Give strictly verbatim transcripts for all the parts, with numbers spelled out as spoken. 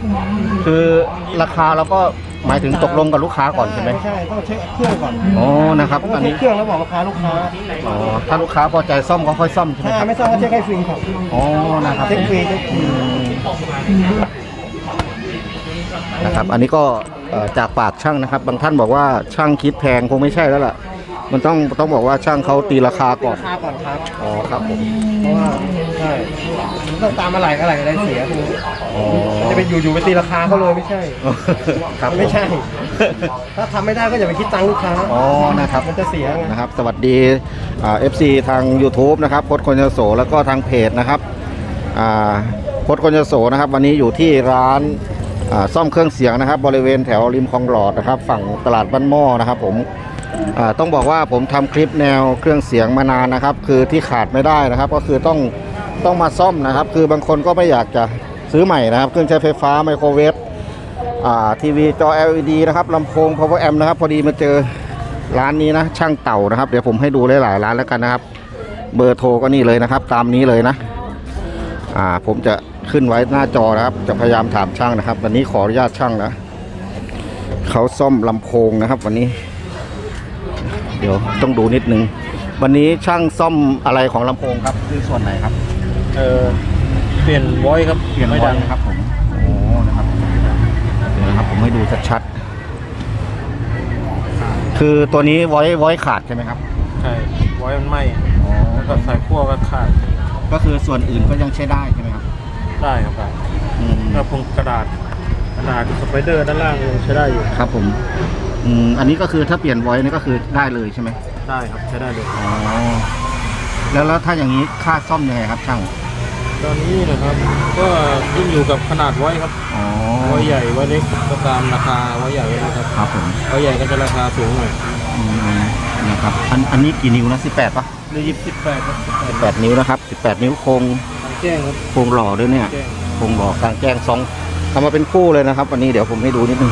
คือราคาเราก็หมายถึงตกลงกับลูกค้าก่อนใช่ไหมไม่ใช่ต้องเช็คเครื่องก่อนอ๋อนะครับอันนี้เครื่องแล้วบอกราคาลูกค้าอ๋อถ้าลูกค้าพอใจซ่อมก็ค่อยซ่อมใช่ไหมครับไม่ซ่อมก็เช็คให้ฟรีครับอ๋อนะครับเช็คฟรีเช็คฟรีนะครับอันนี้ก็จากปากช่างนะครับบางท่านบอกว่าช่างคิดแพงคงไม่ใช่แล้วล่ะมันต้องต้องบอกว่าช่างเขาตีราคาก่อนราคาก่อนครับอ๋อครับผมเพราะว่าใช่ต้องตามอะไรอะไรอะไรเสียคือจะไปอยู่ๆไปตีราคาเขาเลยไม่ใช่ครับไม่ใช่ถ้าทำไม่ได้ก็อย่าไปคิดตังค์ลูกค้าอ๋อนะครับมันจะเสียนะครับสวัสดีเอฟซีทาง YouTube นะครับพจน์คนยโสแล้วก็ทางเพจนะครับพจน์คนยโสนะครับวันนี้อยู่ที่ร้านซ่อมเครื่องเสียงนะครับบริเวณแถวริมคลองหลอดนะครับฝั่งตลาดบ้านหม้อนะครับผมต้องบอกว่าผมทำคลิปแนวเครื่องเสียงมานานนะครับคือที่ขาดไม่ได้นะครับก็คือต้องต้องมาซ่อมนะครับคือบางคนก็ไม่อยากจะซื้อใหม่นะครับเครื่องใช้ไฟฟ้าไมโครเวฟทีวีจอ แอล อี ดี นะครับลำโพง power amp นะครับพอดีมาเจอร้านนี้นะช่างเต่านะครับเดี๋ยวผมให้ดูหลายๆร้านแล้วกันนะครับเบอร์โทรก็นี่เลยนะครับตามนี้เลยนะอ่าผมจะขึ้นไว้หน้าจอนะครับจะพยายามถามช่างนะครับวันนี้ขออนุญาตช่างนะเขาซ่อมลำโพงนะครับวันนี้เดี๋ยวต้องดูนิดนึงวันนี้ช่างซ่อมอะไรของลำโพงครับคือส่วนไหนครับเออเปลี่ยนไวครับเปลี่ยนไวครับผมโอ้นะครับเดี๋ยวนะครับผมให้ดูชัดๆคือตัวนี้ไวไวขาดใช่ไหมครับใช่ไวมันไหม้แล้วก็สายขั้วก็ขาดก็คือส่วนอื่นก็ยังใช้ได้ใช่ไหมครับได้ครับได้แล้วพวกกระดาษกระดาษสไปเดอร์ด้านล่างยังใช้ได้อยู่ครับผมอืมอันนี้ก็คือถ้าเปลี่ยนไว้นี่ก็คือได้เลยใช่ไหมได้ครับใช้ได้เลยอ๋อแล้วแล้วถ้าอย่างนี้ค่าซ่อมยังไงครับช่างตอนนี้นะครับก็ขึ้นอยู่กับขนาดไว้ครับอ๋อไว้ใหญ่ไว้เล็กก็ตามราคาไว้ใหญ่นะครับครับผมไว้ใหญ่ก็จะราคาสูงหน่อยนะครับอันอันนี้กี่นิ้วนะสิบแปดป่ะหรือยี่สิบแปดครับสิบแปดนิ้วนะครับสิบแปดนิ้วโครงแจ้งครับโครงหล่อด้วยเนี่ยโครงหล่อกลางแจ้งสองทำมาเป็นคู่เลยนะครับวันนี้เดี๋ยวผมให้ดูนิดนึง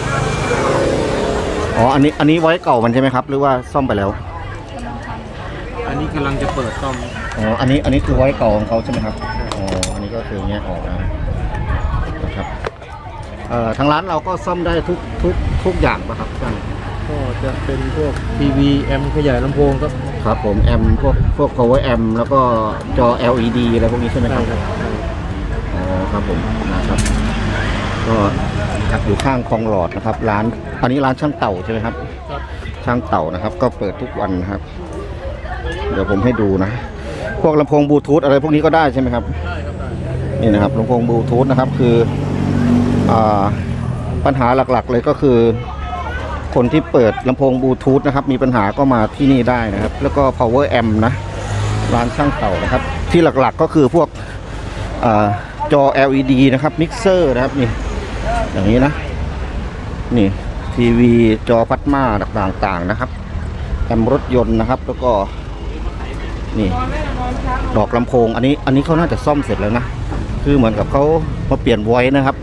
อ๋ออันนี้อันนี้ไว้เก่ามันใช่ไหมครับหรือว่าซ่อมไปแล้วอันนี้กำลังจะเปิดซ่อมอ๋ออันนี้อันนี้คือไว้เก่าของเขาใช่ไหมครับอ๋ออันนี้ก็คือแงะออกนะครับเอ่อทางร้านเราก็ซ่อมได้ทุกทุกทุกอย่างป่ะครับท่านก็จะเป็นพวกทีวีแอมขยายลำโพงครับครับผมแอมพวกพวก power amp แล้วก็จอ แอล อี ดี อะไรพวกนี้ใช่ไหมครับอ๋อครับผมนะครับก็อยู่ข้างคลองหลอดนะครับร้านอันนี้ร้านช่างเต่าใช่ไหมครับช่างเต่านะครับก็เปิดทุกวันนะครับเดี๋ยวผมให้ดูนะพวกลำโพงบลูทูธอะไรพวกนี้ก็ได้ใช่ไหมครับนี่นะครับลำโพงบลูทูธนะครับคืออ่าปัญหาหลักๆเลยก็คือคนที่เปิดลำโพงบลูทูธนะครับมีปัญหาก็มาที่นี่ได้นะครับแล้วก็ power amp นะร้านช่างเต่านะครับที่หลักๆก็คือพวกจอ แอล อี ดี นะครับมิกเซอร์นะครับนี่อย่างนี้นะนี่ทีวีจอพัดมาต่างๆนะครับแอมรถยนต์นะครับแล้วก็นี่ดอกลำโพงอันนี้อันนี้เขาน่าจะซ่อมเสร็จแล้วนะคือเหมือนกับเขามาเปลี่ยนไว้นะครับ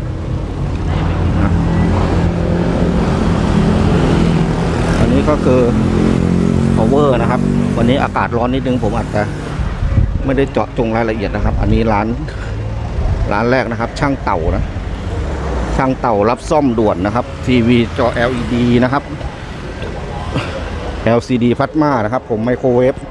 อันนี้ก็คือ power นะครับวันนี้อากาศร้อนนิดนึงผมอาจจะไม่ได้เจาะจงรายละเอียดนะครับอันนี้ร้านร้านแรกนะครับช่างเต่านะช่างเต่ารับซ่อมด่วนนะครับทีวีจอ แอล อี ดี นะครับ แอล ซี ดี พัดมานะครับผมไมโครเวฟ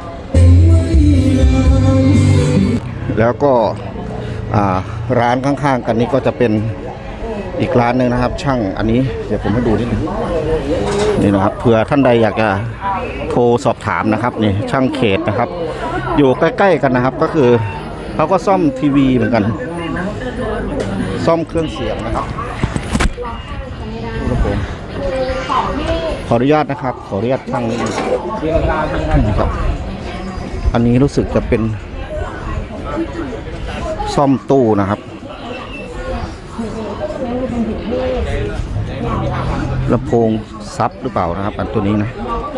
แล้วก็ร้านข้างๆกันนี้ก็จะเป็นอีกร้านหนึ่งนะครับช่างอันนี้เดี๋ยวผมให้ดูนิดนึงนี่นะครับเผื่อท่านใดอยากจะโทรสอบถามนะครับนี่ช่างเขตนะครับอยู่ใกล้ๆกันนะครับก็คือเขาก็ซ่อมทีวีเหมือนกันซ่อมเครื่องเสียงนะครับขออนุญาตนะครับขออนุญาตช่างนิดนึงครับอันนี้รู้สึกจะเป็นซ่อมตู้นะครับลำโพงซับหรือเปล่านะครับอันตัวนี้นะ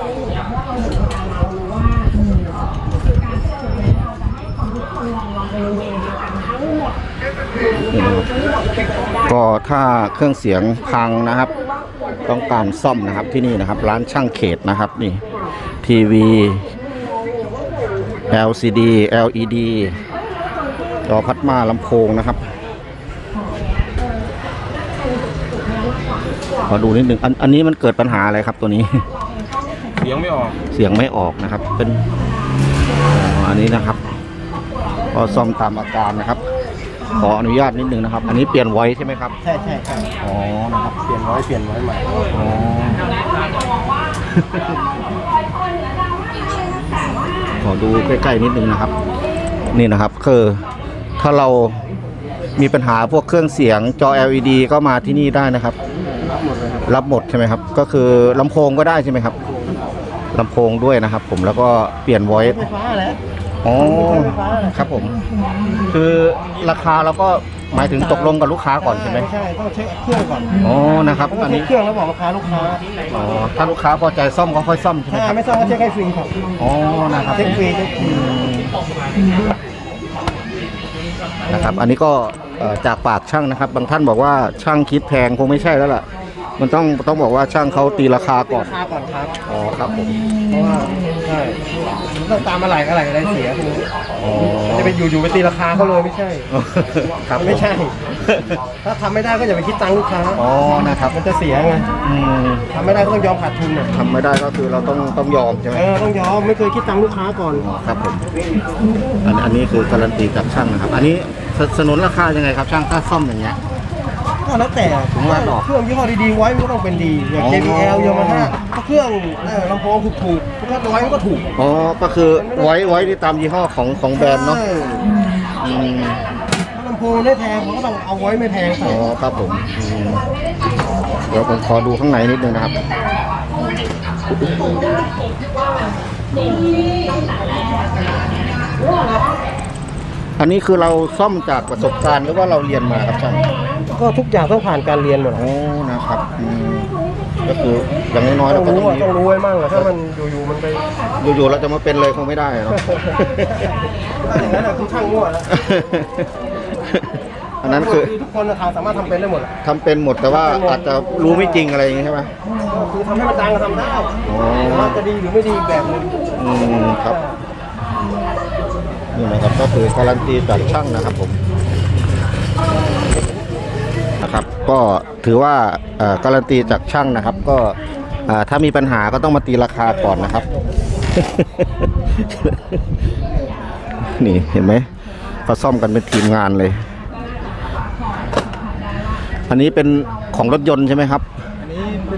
ก็ถ้าเครื่องเสียงพังนะครับต้องการซ่อมนะครับที่นี่นะครับร้านช่างเขตนะครับนี่ทีวี แอล ซี ดี แอล อี ดี จอพัดมาลำโพงนะครับขอดูนิดหนึ่งอันอันนี้มันเกิดปัญหาอะไรครับตัวนี้เสียงไม่ออกเสียงไม่ออกนะครับ เป็นอ๋ออันนี้นะครับก็ซ่อมตามอาการนะครับ ขออนุญาตนิดนึงนะครับ อันนี้เปลี่ยนไว้ใช่ไหมครับใช่ใช่ใช่อ๋อนะครับเปลี่ยนไว้เปลี่ยนไว้ใหม่อ๋อ ขอดูใกล้ๆนิดนึงนะครับ นี่นะครับคือถ้าเรามีปัญหาพวกเครื่องเสียงจอ แอล อี ดี ก็มาที่นี่ได้นะครับรับหมดเลยครับรับหมดใช่ไหมครับ ก็คือลำโพงก็ได้ใช่ไหมครับลำโพงด้วยนะครับ ผมแล้วก็เปลี่ยน voice ไฟฟ้าแหละอ๋อไฟฟ้าแหละครับผม คือราคาเราก็หมายถึงตกลงกับลูกค้าก่อนใช่ไหมใช่ต้องเช็คเครื่องก่อนอ๋อนะครับต้องอันเช็นี้คเครื่องแล้วบอกราคาลูกค้าอ๋อถ้าลูกค้าพอใจซ่อมก็ค่อยซ่อมใช่ไหมถ้าครับไม่ซ่อมก็เช็คให้ฟรีครับอ๋อนะครับเช็คฟรีเช็คฟรีนะครับ อันนี้ก็เอ่อจากปากช่างนะครับ บางท่านบอกว่าช่างคิดแพงคงไม่ใช่แล้วล่ะ มันต้องต้องบอกว่าช่างเขาตีราคาก่อนราคาก่อนครับอ๋อครับผมเพราะว่าใช่ต้องตามอะไรอะไรอะไรเสียคืออ๋อมันจะไปอยู่ๆไปตีราคาเขาเลยไม่ใช่ครับมันไม่ใช่ ถ้าทำไม่ได้ก็อย่าไปคิดตังค์ลูกค้าอ๋อนะครับมันจะเสียไงอืมทำไม่ได้ก็ต้องยอมขาดทุนน่ะทำไม่ได้ก็คือเราต้องต้องยอมใช่ไหมเออต้องยอมไม่เคยคิดตังค์ลูกค้าก่อนครับผมอันอันนี้คือการันตีจากช่างนะครับ อันนี้สสนุนราคายังไงครับช่างถ้าซ่อมอย่างเงี้ยก็แล้วแต่ผมว่าดอกเครื่องยี่ห้อดีๆไว้มันก็ต้องเป็นดีอย่างอ๋อเจ บี แอล Yamaha ถ้าเครื่องเอ่อลำโพงถูกๆก็ไว้มันก็ถูกอ๋อก็คือไว้ไว้ที่ตามยี่ห้อของของแบรนด์เนาะอออืมถ้าลำโพงไม่แพงผมก็ต้องเอาไว้ไม่แพงใส่อ๋อครับผมอืมเดี๋ยวผมขอดูข้างในนิดนึงนะครับ อันนี้คือเราซ่อมจากประสบการณ์หรือว่าเราเรียนมาครับช่างก็ทุกอย่างต้องผ่านการเรียนหมดโอ้นะครับอืมก็คืออย่างน้อยๆต้เราองก็รู้ต้องอะมีต้องรู้ไว้มั่งอะถ้ามันอยู่ๆมันไปอยู่ๆเราจะมาเป็นเลยคงไม่ได้เนาะถ้าอย่างนั้นอะคือช่างมั่วแล้วอันนั้นคือทุกคนนะครับสามารถทำเป็นได้หมดอะทำเป็นหมดแต่ว่าอาจจะรู้ไม่จริงอะไรอย่างงี้ใช่ไหมคือทำให้มันดังก็ทำได้อ๋อแต่ว่าจะดีหรือไม่ดีอีกแบบหนึงอืมครับนี่นะครับก็คือการันตีจากช่างนะครับผมนะครับ ก็ถือว่าเอ่อการันตีจากช่างนะครับ ก็เอ่อถ้ามีปัญหาก็ต้องมาตีราคาก่อนนะครับ นี่เห็นไหมเขาซ่อมกันเป็นทีมงานเลย อันนี้เป็นของรถยนต์ใช่ไหมครับอันนี้เป็น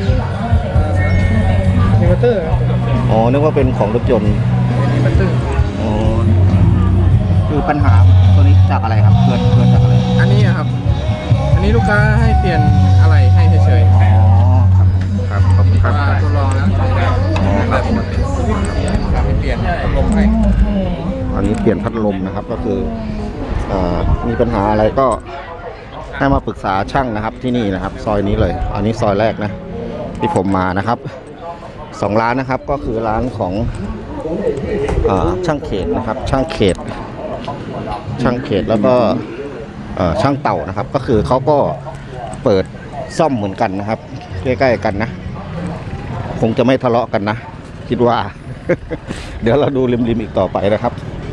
อินเวอร์เตอร์ครับอ๋อนึกว่าเป็นของรถยนต์เป็นอินเวอร์เตอร์อ๋อคือปัญหาตัวนี้จากอะไรครับเกิดเกิดจากอะไรอันนี้อะครับ อันนี้ลูกค้าให้เปลี่ยนอะไรให้เฉยอ๋อครับครับขอบคุณๆครับว่าทดลองแล้วใช้ได้อ๋อครับปกติไม่เปลี่ยนพัดลมให้อันนี้เปลี่ยนพัดลมนะครับก็คือเอ่อมีปัญหาอะไรก็ให้มาปรึกษาช่างนะครับที่นี่นะครับ ซอยนี้เลย อันนี้ซอยแรกนะที่ผมมานะครับสองร้านนะครับก็คือร้านของเอ่อช่างเขตนะครับ ช่างเขต ช่างเขตแล้วก็เอ่อช่างเต่านะครับ ก็คือเขาก็เปิดซ่อมเหมือนกันนะครับใกล้ๆกันนะ คงจะไม่ทะเลาะกันนะ คิดว่า เดี๋ยวเราดูริมๆอีกต่อไปนะครับ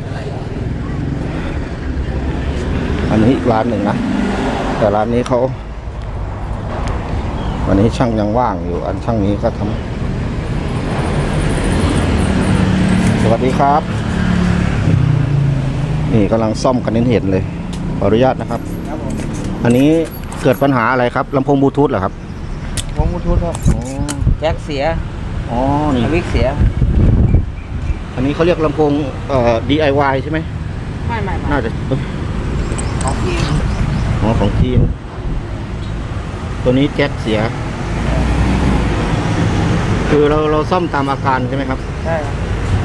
อันนี้อีกร้านหนึ่งนะแต่ร้านนี้เขาวันนี้ช่างยังว่างอยู่ อันช่างนี้ก็ทำสวัสดีครับ นี่กำลังซ่อมกันเห็นๆเลยขออนุญาตนะครับ อันนี้เกิดปัญหาอะไรครับลำโพงบลูทูธเหรอครับวงบลูทูธครับอ๋อแจ็คเสียอ๋อนี่วิกเสียอันนี้เขาเรียกลำโพงเอ่อ ดี ไอ วาย ใช่ไหมไม่ไม่ไม่น่าจะเอ้ยของจีนอ๋อของจีนตัวนี้แจ็คเสีย คือเราเราซ่อมตามอาการใช่ไหมครับใช่ครับ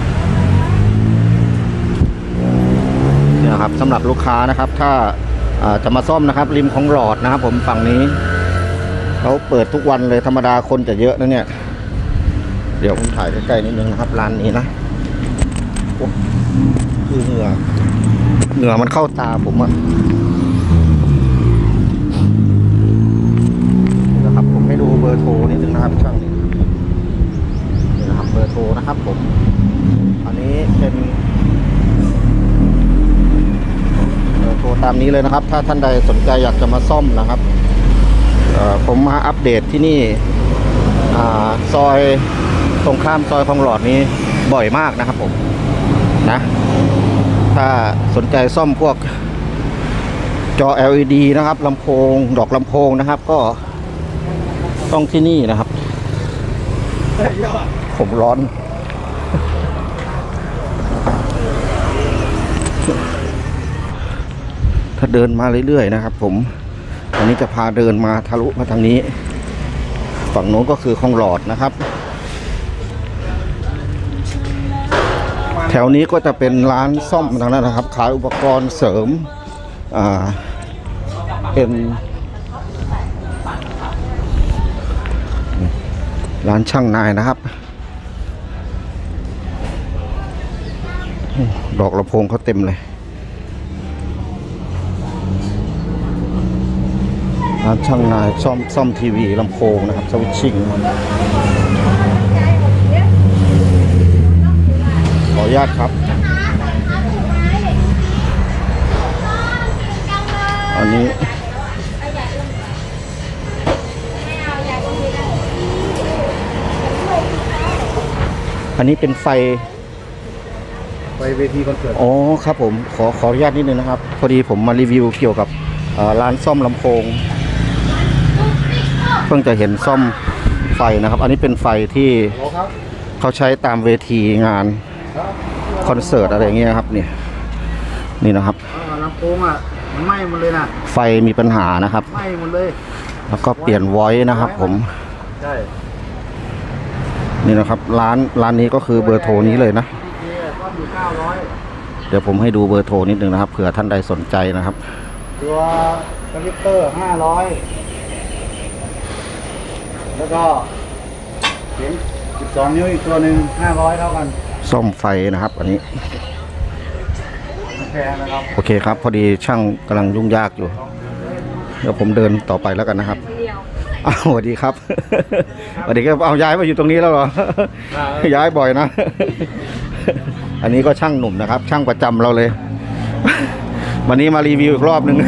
เนี่ยครับสำหรับลูกค้านะครับ ถ้าอ่าจะมาซ่อมนะครับ ริมของหลอดนะครับ ผมฝั่งนี้เขาเปิดทุกวันเลยธรรมดาคนจะเยอะนะเนี่ย เดี๋ยวผมถ่ายใกล้ๆนิดนึงนะครับร้านนี้นะโอ้คือเหงื่อเหงื่อมันเข้าตาผมอะนี่นะครับผมให้ดูเบอร์โทรนิดนึงนะครับช่างนี่นี่นะครับเบอร์โทรนะครับผมอันนี้เป็นเบอร์โทรตามนี้เลยนะครับ ถ้าท่านใดสนใจอยากจะมาซ่อมนะครับเอ่อผมมาอัปเดตที่นี่อ่าซอยตรงข้ามซอยคลองหลอดนี้บ่อยมากนะครับผมนะถ้าสนใจซ่อมพวกจอ แอล อี ดี นะครับลำโพงดอกลำโพงนะครับก็ต้องที่นี่นะครับผมร้อน ถ้าเดินมาเรื่อยๆนะครับผมอันนี้จะพาเดินมาทะลุมาทางนี้ฝั่งโน้นก็คือคลองหลอดนะครับแถวนี้ก็จะเป็นร้านซ่อมทางนั้นนะครับขายอุปกรณ์เสริมอ่าเป็นร้านช่างนายนะครับดอกลำโพงเขาเต็มเลยร้านช่างนายซ่อมซ่อมทีวีลำโพงนะครับสวิตชิ่งขออนุญาตครับอันนี้อันนี้เป็นไฟไปเวทีคอนเสิร์ตอ๋อครับผมขอขออนุญาตนิดนึงนะครับพอดีผมมารีวิวเกี่ยวกับเอ่อร้านซ่อมลำโพงเพิ่งจะเห็นซ่อมไฟนะครับอันนี้เป็นไฟที่เขาใช้ตามเวทีงานคอนเสิร์ตอะไรเงี้ยครับนี่นี่นะครับลำโพงอ่ะมันไหม้หมดเลยนะไฟมีปัญหานะครับไหม้หมดเลยแล้วก็เปลี่ยนไวท์นะครับผมใช่นี่นะครับร้านร้านนี้ก็คือเบอร์โทรนี้เลยนะก็อยู่เก้าร้อยเดี๋ยวผมให้ดูเบอร์โทรนิดนึงนะครับเผื่อท่านใดสนใจนะครับตัวคอมพิวเตอร์ห้าร้อยแล้วก็เข็มสิบสองนิ้วอีกตัวหนึ่งห้าร้อยเท่ากันซ่อมไฟนะครับอันนี้แพงนะครับโอเคครับพอดีช่างกำลังยุ่งยากอยู่เดี๋ยวผมเดินต่อไปแล้วกันนะครับอ้าวสวัสดีครับ สวัสดีครับเอาย้ายมาอยู่ตรงนี้แล้วเหรอ ย้ายบ่อยนะ อันนี้ก็ช่างหนุ่มนะครับ ช่างประจำเราเลย วันนี้มารีวิวอีกรอบหนึ่ง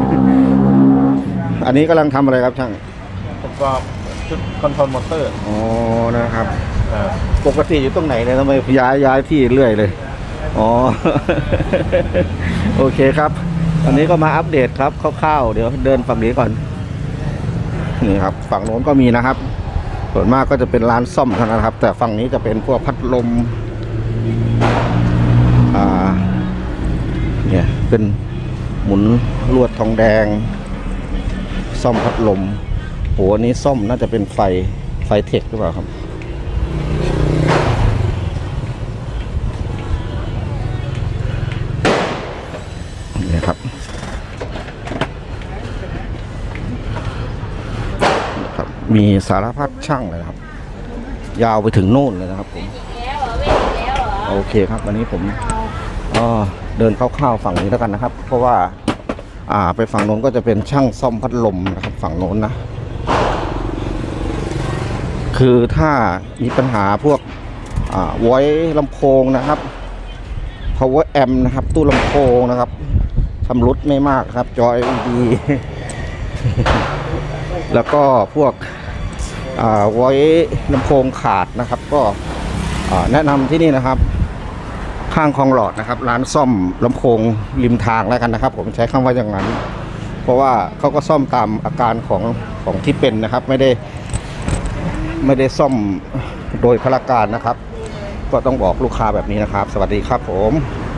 อันนี้กำลังทำอะไรครับช่างประกอบชุดคอนโทรลมอเตอร์อ๋อนะครับอ่าปกติอยู่ตรงไหนเนี่ยทำไมย้ายย้ายที่เรื่อยเลยอ๋อ โอเคครับอันนี้ก็มาอัปเดตครับคร่าวๆเดี๋ยวเดินฝั่งนี้ก่อนนี่ครับฝั่งโน้นก็มีนะครับส่วนมากก็จะเป็นร้านซ่อมเท่านั้นครับแต่ฝั่งนี้จะเป็นพวกพัดลมอ่าเนี่ยเป็นหมุนลวดทองแดงซ่อมพัดลมโหอันนี้ซ่อมน่าจะเป็นไฟไฟเทคหรือเปล่าครับนี่ครับครับมีสารพัดช่างเลยครับยาวไปถึงโน่นเลยนะครับผมโอเคครับวันนี้ผมก็เดินคร่าวๆฝั่งนี้แล้วกันนะครับเพราะว่าอ่าไปฝั่งโน้นก็จะเป็นช่างซ่อมพัดลมนะครับฝั่งโน้นนะคือถ้ามีปัญหาพวกอ่าไว้ลำโพงนะครับ power amp นะครับตู้ลำโพงนะครับชำรุดไม่มากครับจอ แอล อี ดี แล้วก็พวกอ่าไว้ลำโพงขาดนะครับก็อ่าแนะนำที่นี่นะครับข้างคลองหลอดนะครับร้านซ่อมลำโพงริมทางแล้วกันนะครับผมใช้คำว่าอย่างนั้นเพราะว่าเขาก็ซ่อมตามอาการของของที่เป็นนะครับไม่ได้ไม่ได้ซ่อมโดยพลการนะครับก็ต้องบอกลูกค้าแบบนี้นะครับสวัสดีครับผม